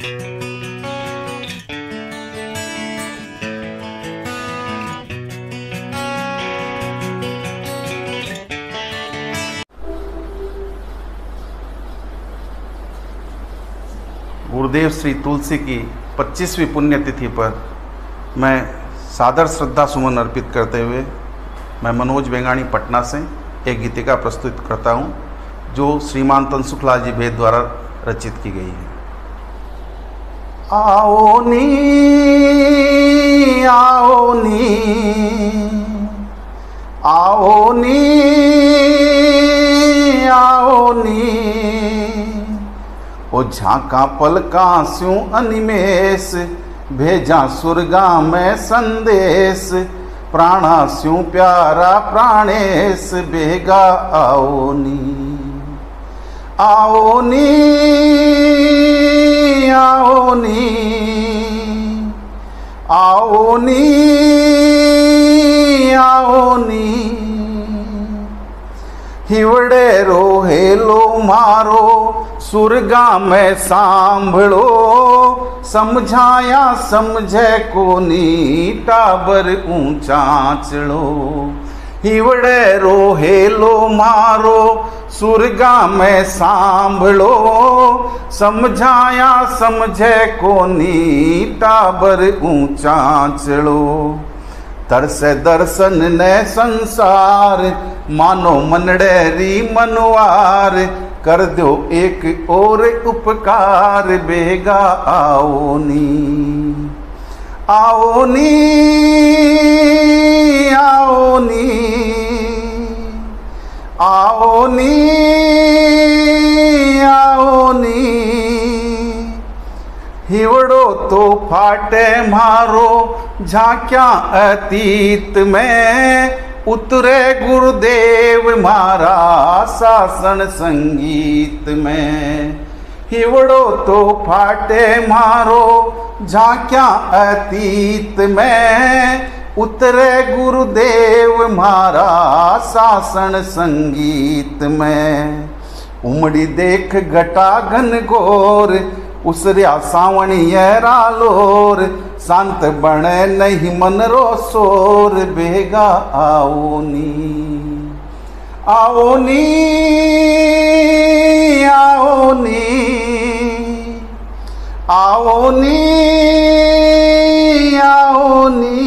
गुरुदेव श्री तुलसी की 25वीं पुण्यतिथि पर मैं सादर श्रद्धा सुमन अर्पित करते हुए मैं मनोज बेंगाणी पटना से एक गीतिका प्रस्तुत करता हूँ जो श्रीमान तनसुखलाल जी भेद द्वारा रचित की गई है। आओ नी आओ नी आओ नी आओ नी ओ झांका पलका स्यूं अनिमेष भेजा सुरगा में संदेश प्राणा स्यूं प्यारा प्राणेश बेगा आओ नी आओ नी आओ नी आओ नी आओ नी हिवड़े रोहेलो मारो सुरगा में सांभळो समझाया समझे कोनी टाबर ऊंचा चढ़ो हिवड़े रोहेलो मारो सुरगा में सांभळो समझाया समझे कोनी टाबर ऊंचा चढ़ो तरसे दर्शन ने संसार मानो मनड़ेरी मनवार कर दो एक और उपकार बेगा आओ नी आओ नी आओ नी आओ नी आओ नी हिवड़ो तो फाटे मारो झांक्या अतीत में उतरे गुरुदेव मारा शासन संगीत में हिवड़ो तो फाटे मारो झांक्या अतीत में उतरे गुरुदेव मारा शासन संगीत में उमड़ी देख घटा घन घोर उसरिया सावणीय रालोर शांत बने नहीं मन रो शोर बेगा आओ नी आओ नी आओ नी आओ नी आओ नी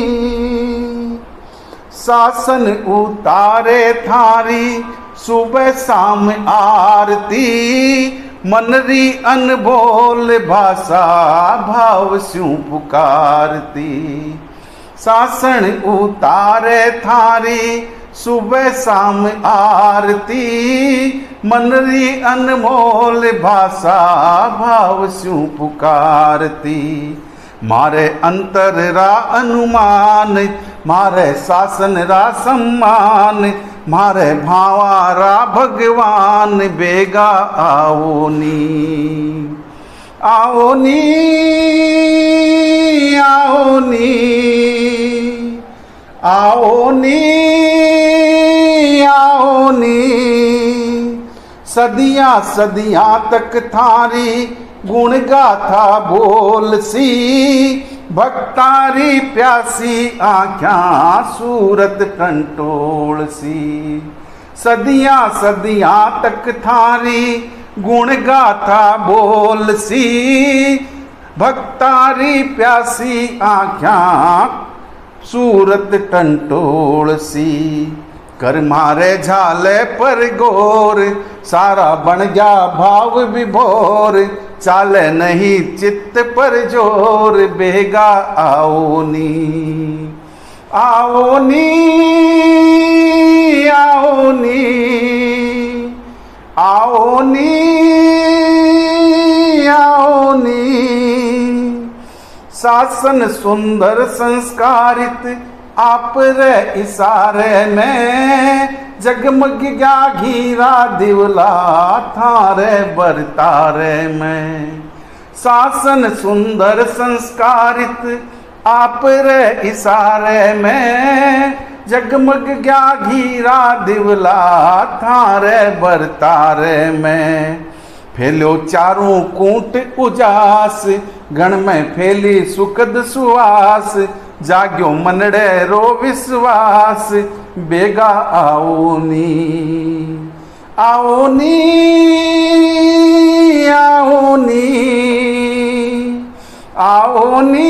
शासन उतारे थारी सुबह शाम आरती मनरी अनबोल भाषा भाव स्यूं पुकारती शासन उतारे थारी सुबह शाम आरती मनरी अनमोल भाषा भाव स्यूं पुकारती मारे अंतर रा अनुमान मारे शासन रा सम्मान मारे भावारा भगवान बेगा आओ नी आओ नी आओ नी आओ नी आओ नी सदियां सदियां तक थारी गुण गाथा बोल सी भक्तारी प्यासी आँख्या सूरत कंटोल सी सदियां सदियां तक थारी गुण गाथा बोल सी भक्तारी प्यासी आँख्या सूरत टंटोल सी कर मारे झाले पर गोर सारा बन गया भाव विभोर चाले नहीं चित्त पर जोर बेगा आओ नी आओ नी आओ नी आओ नी आओ नी शासन सुंदर संस्कारित आप रे इशारे में जगमग गया घीरा दिवला थारे बरतारे में शासन सुंदर संस्कारित आप रे इशारे में जगमग गया घीरा दिवला थारे बरतारे में फैलो चारों कूट उजास, गण में फैली सुखद सुवास, जाग्यो मनड़े रो विश्वास, बेगा आओ नी, आओ नी, आओ नी, आओ नी,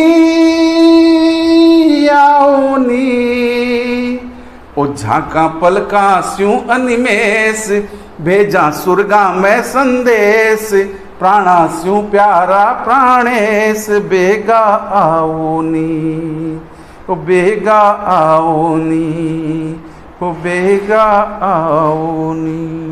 आओ नी। ओ झांका पलका स्यूं अनिमेष, भेजा सुरगा में संदेश, प्राणा स्यूं प्यारा प्राणेश, बेगा आओ नी, ओ बेगा आओ नी, ओ बेगा आओ नी।